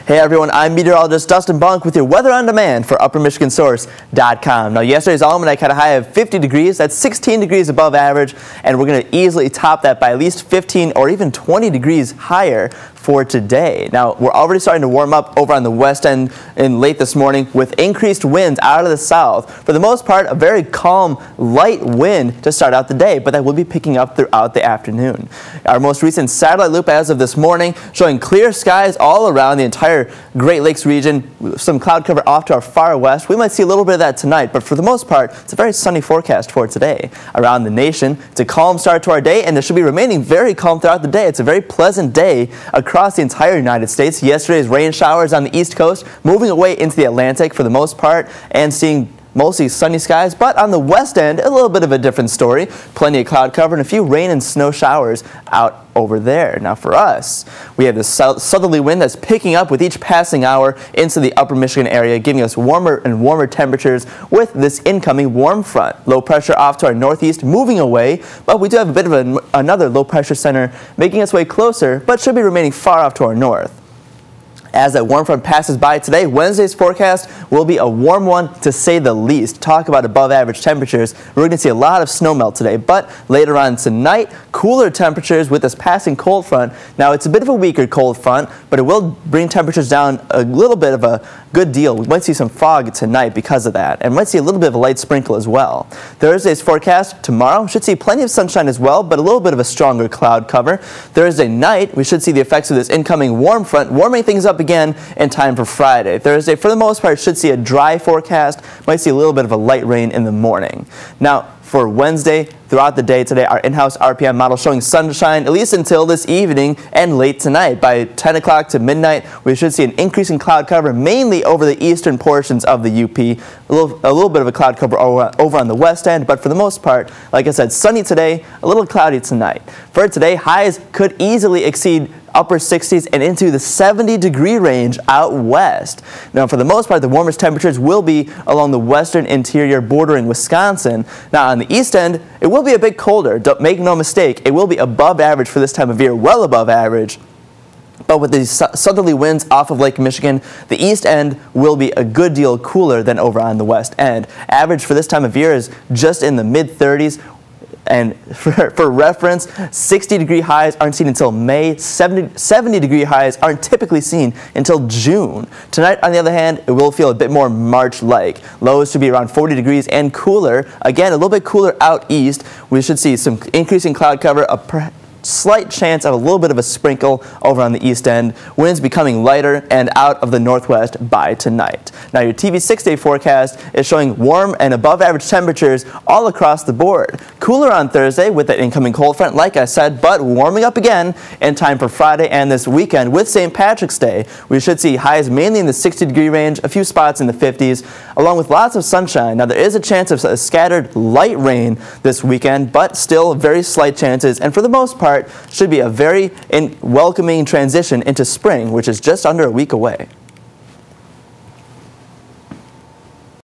Hey everyone, I'm meteorologist Dustin Bunk with your weather on demand for UpperMichiganSource.com. Now yesterday's almanac had a high of 50 degrees, that's 16 degrees above average, and we're going to easily top that by at least 15 or even 20 degrees higher for today. Now we're already starting to warm up over on the west end in late this morning with increased winds out of the south. For the most part, a very calm, light wind to start out the day, but that will be picking up throughout the afternoon. Our most recent satellite loop as of this morning showing clear skies all around the entire Great Lakes region, some cloud cover off to our far west. We might see a little bit of that tonight, but for the most part, it's a very sunny forecast for today. Around the nation, it's a calm start to our day, and it should be remaining very calm throughout the day. It's a very pleasant day across the entire United States. Yesterday's rain showers on the East Coast moving away into the Atlantic for the most part and seeing mostly sunny skies, but on the west end, a little bit of a different story. Plenty of cloud cover and a few rain and snow showers out over there. Now for us, we have this southerly wind that's picking up with each passing hour into the upper Michigan area, giving us warmer and warmer temperatures with this incoming warm front. Low pressure off to our northeast, moving away, but we do have a bit of another low pressure center making its way closer, but should be remaining far off to our north. As that warm front passes by today, Wednesday's forecast will be a warm one to say the least. Talk about above average temperatures. We're going to see a lot of snow melt today, but later on tonight, cooler temperatures with this passing cold front. Now it's a bit of a weaker cold front, but it will bring temperatures down a little bit of a good deal. We might see some fog tonight because of that, and might see a little bit of a light sprinkle as well. Thursday's forecast tomorrow should see plenty of sunshine as well, but a little bit of a stronger cloud cover. Thursday night, we should see the effects of this incoming warm front warming things up again in time for Friday. Thursday, for the most part, should see a dry forecast. Might see a little bit of a light rain in the morning. Now, for Wednesday, throughout the day today, our in-house RPM model showing sunshine at least until this evening and late tonight. By 10 o'clock to midnight, we should see an increase in cloud cover mainly over the eastern portions of the UP. A little bit of a cloud cover over on the west end, but for the most part, like I said, sunny today, a little cloudy tonight. For today, highs could easily exceed upper 60s and into the 70-degree range out west. Now, for the most part, the warmest temperatures will be along the western interior bordering Wisconsin. Now, on the east end, it will be a bit colder. Don't make no mistake, it will be above average for this time of year, well above average. But with these southerly winds off of Lake Michigan, the east end will be a good deal cooler than over on the west end. Average for this time of year is just in the mid-30s. And for reference, 60-degree highs aren't seen until May. 70-degree highs aren't typically seen until June. Tonight, on the other hand, it will feel a bit more March-like. Lows should be around 40 degrees and cooler. Again, a little bit cooler out east. We should see some increasing cloud cover, a slight chance of a little bit of a sprinkle over on the east end. Winds becoming lighter and out of the northwest by tonight. Now your TV 6-day forecast is showing warm and above average temperatures all across the board. Cooler on Thursday with that incoming cold front, like I said, but warming up again in time for Friday and this weekend with St. Patrick's Day. We should see highs mainly in the 60-degree range, a few spots in the 50s, along with lots of sunshine. Now there is a chance of a scattered light rain this weekend, but still very slight chances, and for the most part, should be a very welcoming transition into spring, which is just under a week away.